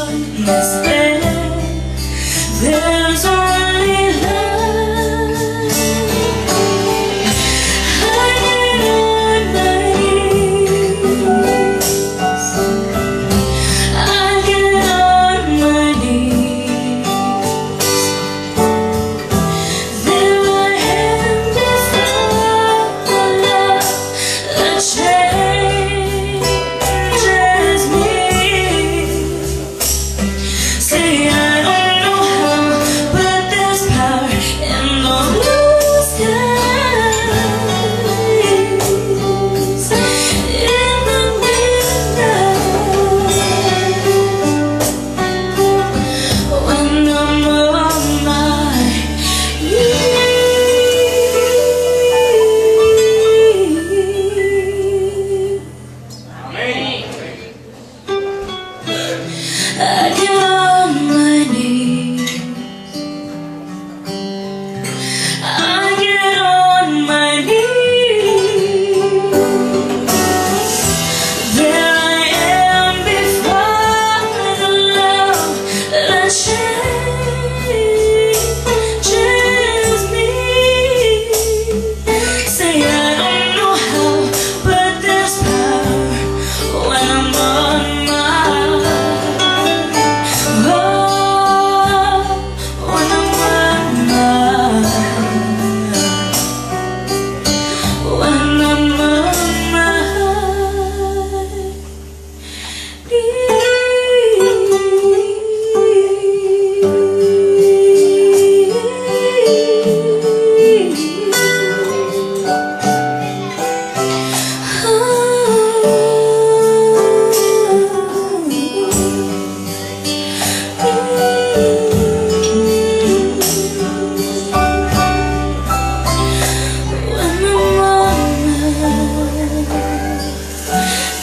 darkness there's only love. I get on my knees. I get on my knees. There I am before the love that changes me. Say I don't know how, but there's power in the blue skies, in the midnight, when I'm on my knees. I get on my knees. I get on my knees. There I am before the love that changes me. Say I don't know how, but there's power when I'm on my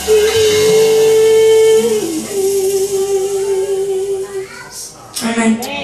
Amen.